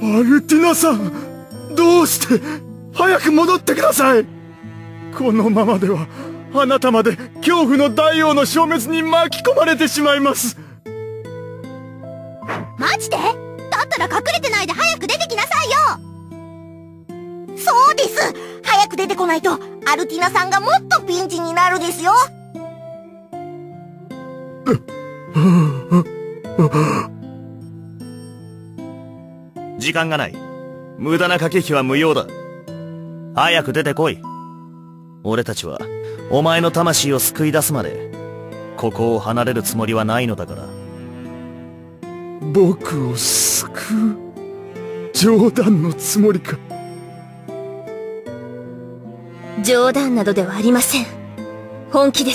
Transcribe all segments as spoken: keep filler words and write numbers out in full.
アルティナさん、どうして。早く戻ってください。このままではあなたまで恐怖の大王の消滅に巻き込まれてしまいます。 マジで？だったら隠れてないで早く出てきなさいよ。そうです、早く出てこないとアルティナさんがもっとピンチになるですよ。 時間がない。無駄な駆け引きは無用だ。早く出てこい。俺たちはお前の魂を救い出すまでここを離れるつもりはないのだから。 僕を救う？冗談のつもりか？ 冗談などではありません。本気です。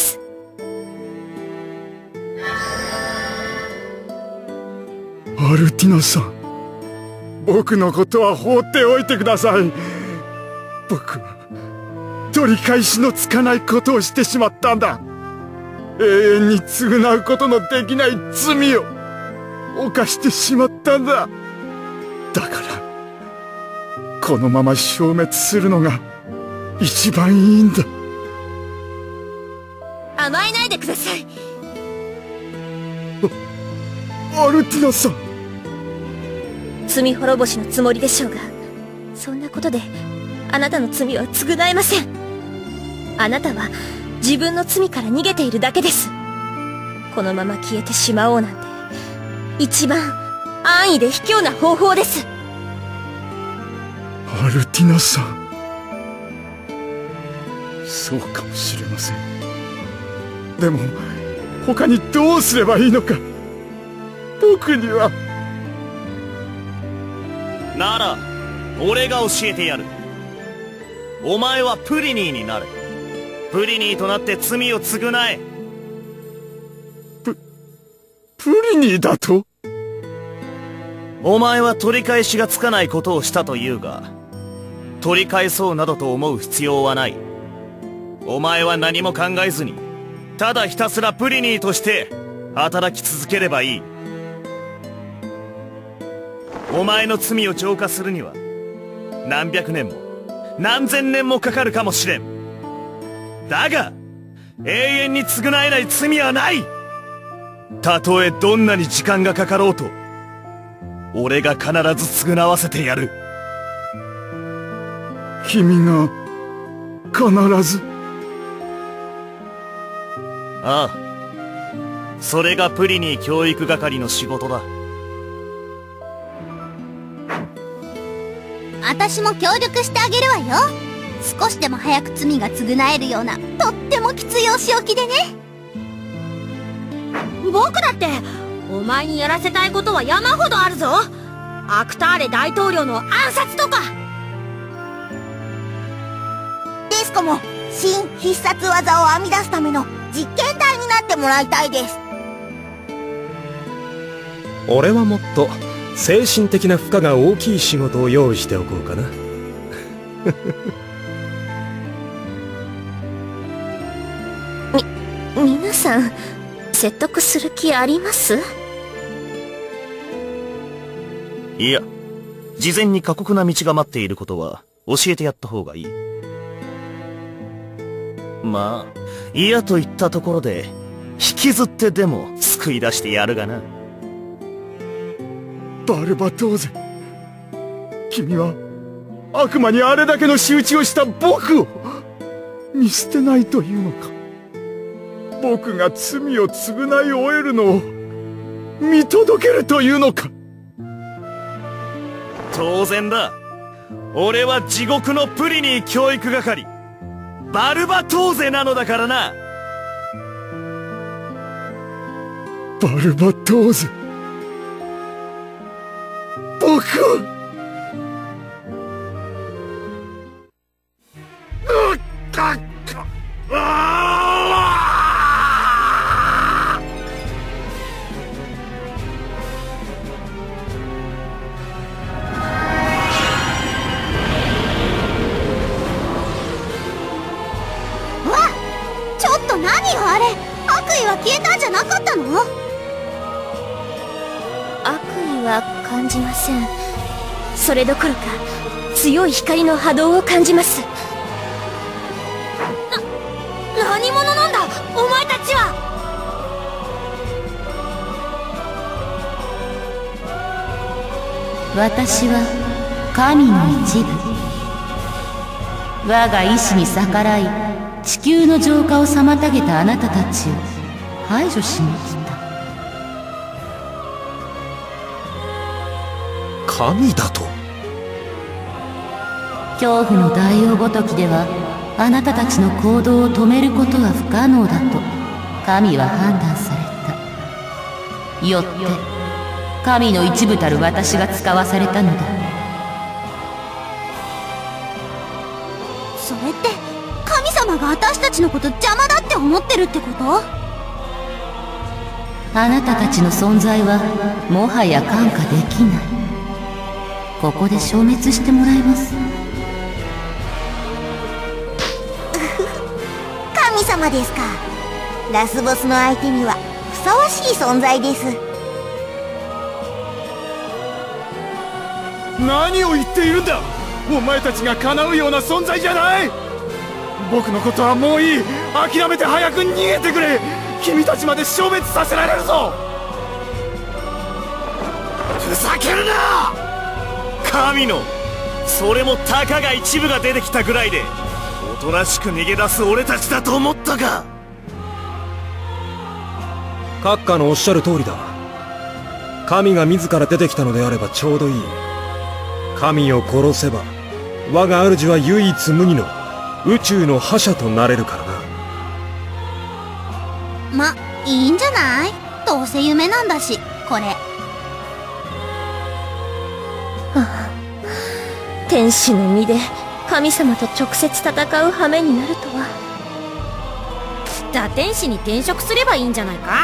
アルティナさん、僕のことは放っておいてください。僕は取り返しのつかないことをしてしまったんだ。永遠に償うことのできない罪を犯してしまったんだ。だからこのまま消滅するのが一番いいんだ。 甘えないでください。 あ、アルティナさん、 罪滅ぼしのつもりでしょうが、そんなことであなたの罪は償えません。あなたは自分の罪から逃げているだけです。このまま消えてしまおうなんて一番安易で卑怯な方法です。 アルティナさん、そうかもしれません。でも他にどうすればいいのか、僕には。 なら俺が教えてやる。お前はプリニーになる。プリニーとなって罪を償え。 ププリニーだと？ お前は取り返しがつかないことをしたというが、取り返そうなどと思う必要はない。お前は何も考えずにただひたすらプリニーとして働き続ければいい。お前の罪を浄化するには何百年も何千年もかかるかもしれん。だが永遠に償えない罪はない。たとえどんなに時間がかかろうと俺が必ず償わせてやる。 君が必ず？ ああ、それがプリニー教育係の仕事だ。 私も協力してあげるわよ。少しでも早く罪が償えるようなとってもきついお仕置きでね。 僕だってお前にやらせたいことは山ほどあるぞ。アクターレ大統領の暗殺とか。 デスコも新必殺技を編み出すための実験台になってもらいたいです。 俺はもっと精神的な負荷が大きい仕事を用意しておこうかな。 み、皆さん説得する気あります？ いや、事前に過酷な道が待っていることは教えてやった方がいい。まあ嫌と言ったところで引きずってでも救い出してやるがな。 バルバトーゼ、君は悪魔にあれだけの仕打ちをした僕を見捨てないというのか。僕が罪を償い終えるのを見届けるというのか。 当然だ。俺は地獄のプリニー教育係バルバトーゼなのだからな。 バルバトーゼ、僕何よあれ、悪意は消えたんじゃなかったの？ 悪意は感じません。 それどころか強い光の波動を感じます。 な、何者なんだお前たちは。 私は神の一部。我が意志に逆らい地球の浄化を妨げたあなたたちを排除しに来た。 神だと？ 恐怖の大王ごときではあなたたちの行動を止めることは不可能だと神は判断された。よって神の一部たる私が使わされたのだ。 それって神様が私たちのこと邪魔だって思ってるってこと？ あなたたちの存在はもはや看過できない。ここで消滅してもらいます。 神様ですか。ラスボスの相手にはふさわしい存在です。 何を言っているんだ。お前たちが叶うような存在じゃない。僕のことはもういい。諦めて早く逃げてくれ。君たちまで消滅させられるぞ。 ふざけるな。神のそれもたかが一部が出てきたぐらいでおとなしく逃げ出す俺たちだと思ったか。 閣下のおっしゃる通りだ。神が自ら出てきたのであればちょうどいい。神を殺せば我が主は唯一無二の宇宙の覇者となれるからな。 ま、いいんじゃない？どうせ夢なんだし、これ。 はあ、天使の身で神様と直接戦う羽目になるとは。 打天使に転職すればいいんじゃないか。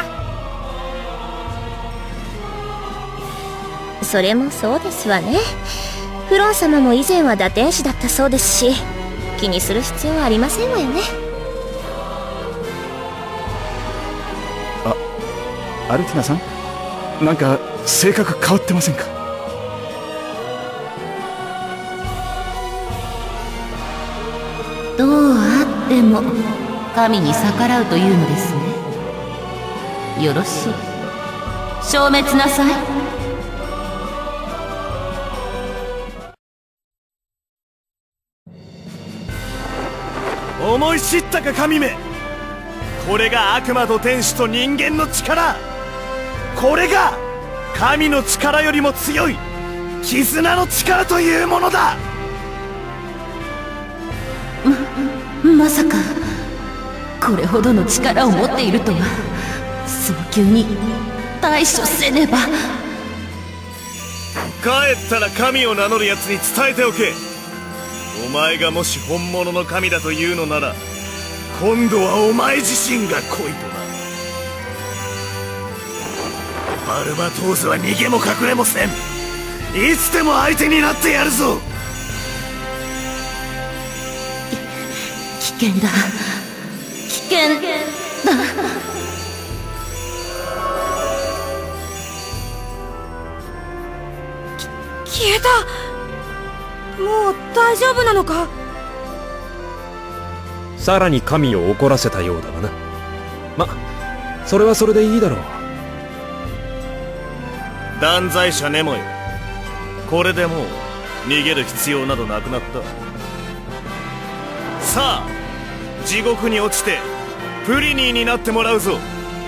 それもそうですわね。フロン様も以前は打天使だったそうですし、気にする必要はありませんわよね。 あ、アルティナさん、なんか性格変わってませんか？ どうあっても神に逆らうというのですね。よろしい。消滅なさい。 思い知ったか神め。これが悪魔と天使と人間の力。これが神の力よりも強い絆の力というものだ。 ま、まさかこれほどの力を持っているとは。早急に対処せねば。 帰ったら神を名乗る奴に伝えておけ。お前がもし本物の神だというのなら今度はお前自身が来いとな。バルバトーズは逃げも隠れもせん。いつでも相手になってやるぞ。 危険だ、危険だ。 消えた。もう大丈夫なのか。 さらに神を怒らせたようだがな。ま、それはそれでいいだろう。 断罪者ネモよ、これでもう逃げる必要などなくなった。さあ地獄に落ちてプリニーになってもらうぞ。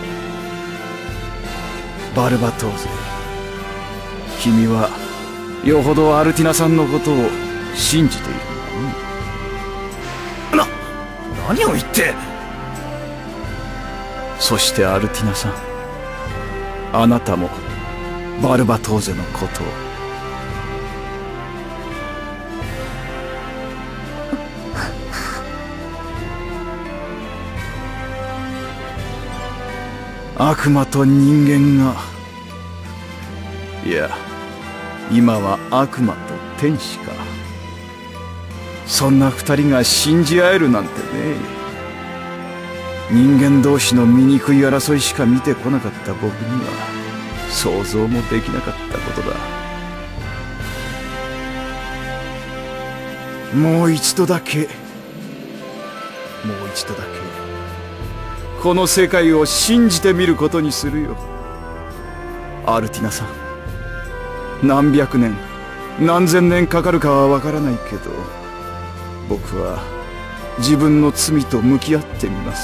バルバトーズ、君はよほどアルティナさんのことを信じているんだね。 な、何を言って。 そしてアルティナさん、あなたもバルバトーゼのことを。悪魔と人間が、いや今は悪魔と天使か。そんな二人が信じ合えるなんてね。人間同士の醜い争いしか見てこなかった僕には想像もできなかったことだ。 もう一度だけもう一度だけこの世界を信じてみることにするよ。アルティナさん、何百年何千年かかるかはわからないけど、僕は自分の罪と向き合ってみます。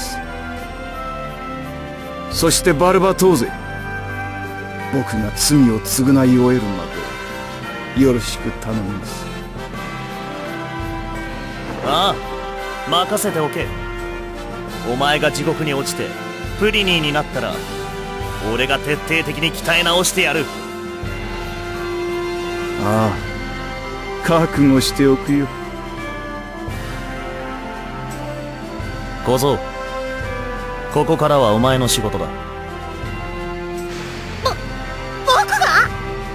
そしてバルバトーゼ、僕が罪を償い終えるまでよろしく頼みます。 ああ、任せておけ。お前が地獄に落ちてプリニーになったら、俺が徹底的に鍛え直してやる。 ああ、覚悟しておくよ。 小僧、ここからはお前の仕事だ。 ぼ僕が？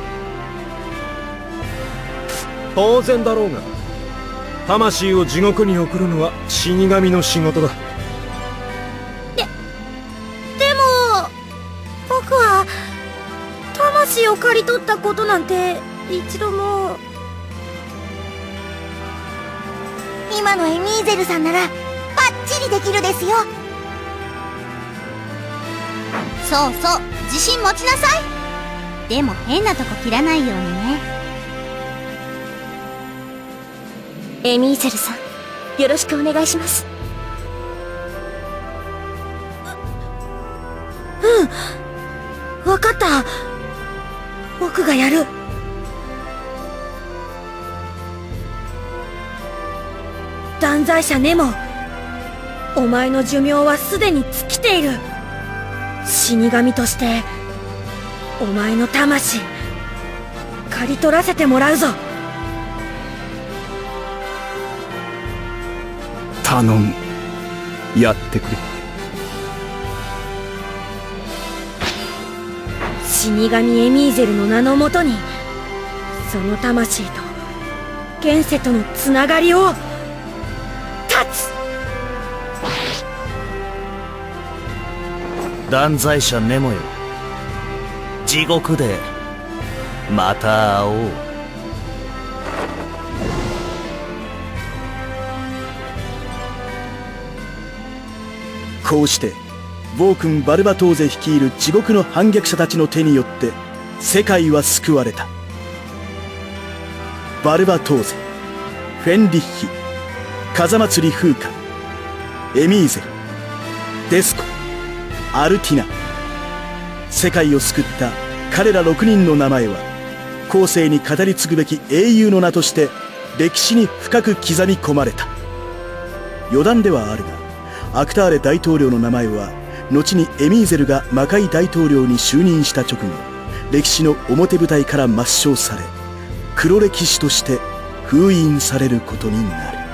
当然だろうが、魂を地獄に送るのは死神の仕事だ。 で、でも僕は魂を刈り取ったことなんて一度も。 今のエミーゼルさんならバッチリできるですよ。そうそう、自信持ちなさい。でも変なとこ切らないようにね。 エミーゼルさん、よろしくお願いします。 うん、わかった。僕がやる。断罪者ネモ、お前の寿命はすでに尽きている。死神としてお前の魂刈り取らせてもらうぞ。 頼む、やってくれ。 死神エミーゼルの名のもとに、その魂と現世とのつながりを断つ。 断罪者ネモよ、地獄でまた会おう。 こうして暴君バルバトーゼ率いる地獄の反逆者たちの手によって世界は救われた。バルバトーゼ、フェンリッヒ、風祭り風花、エミーゼル、デスコ、アルティナ。世界を救った彼らろくにんの名前は後世に語り継ぐべき英雄の名として歴史に深く刻み込まれた。余談ではあるが、アクターレ大統領の名前は後にエミーゼルが魔界大統領に就任した直後、歴史の表舞台から抹消され、黒歴史として封印されることになる。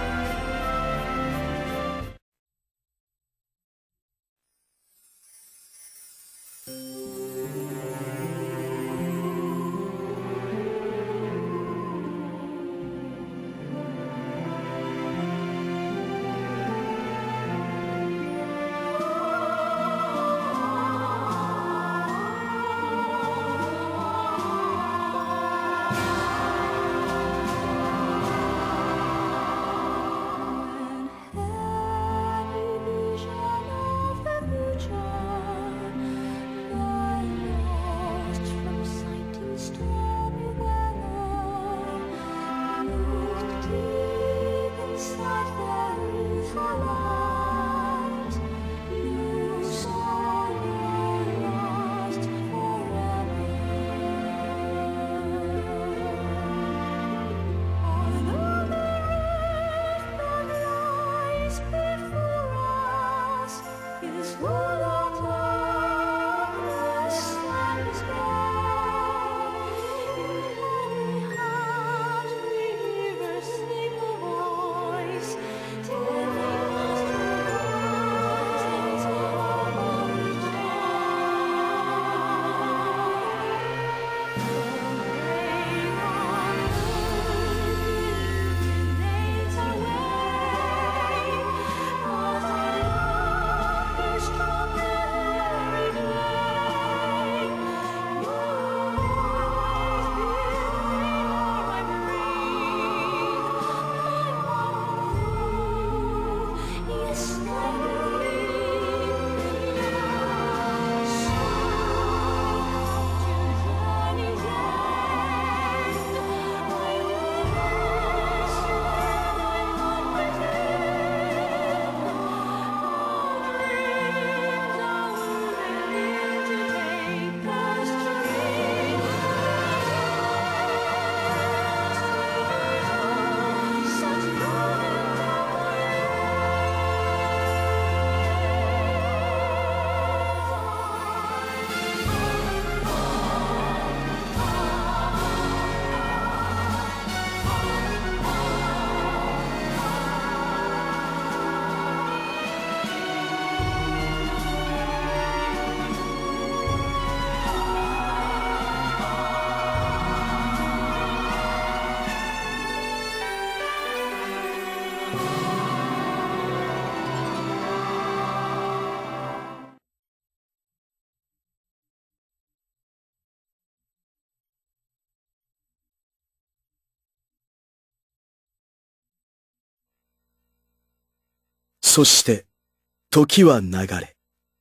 そして時は流れ、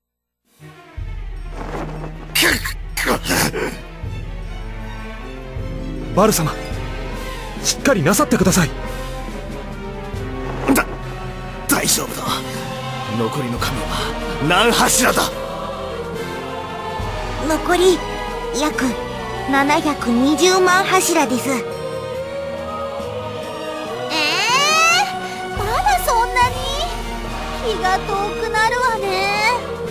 バル様、しっかりなさってください。 だ大丈夫だ。残りの神は何柱だ。 残り約ななひゃくにじゅうまん柱です。えー、まだそんなに気が遠くなるわね。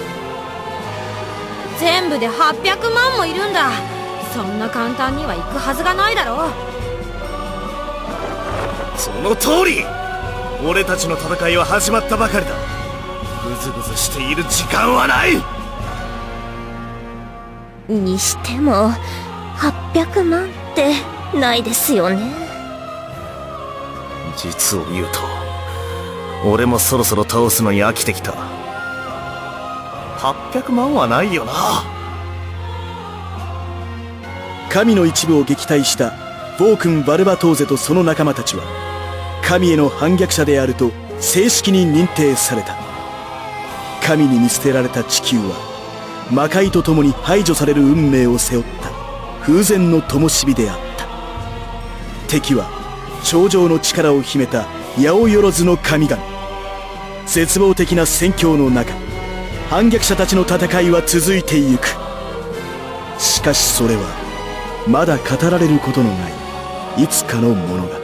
全部ではっぴゃくまんもいるんだ。そんな簡単には行くはずがないだろう。 その通り。俺たちの戦いは始まったばかりだ。ぐずぐずしている時間はない。 にしてもはっぴゃくまんってないですよね。 実を言うと俺もそろそろ倒すのに飽きてきた。はっぴゃくまんはないよな。 神の一部を撃退した暴君バルバトーゼとその仲間たちは神への反逆者であると正式に認定された。神に見捨てられた地球は魔界と共に排除される運命を背負った風前の灯火であった。敵は頂上の力を秘めた八百万の神々。絶望的な戦況の中、反逆者たちの戦いは続いてゆく。しかしそれはまだ語られることのないいつかの物語。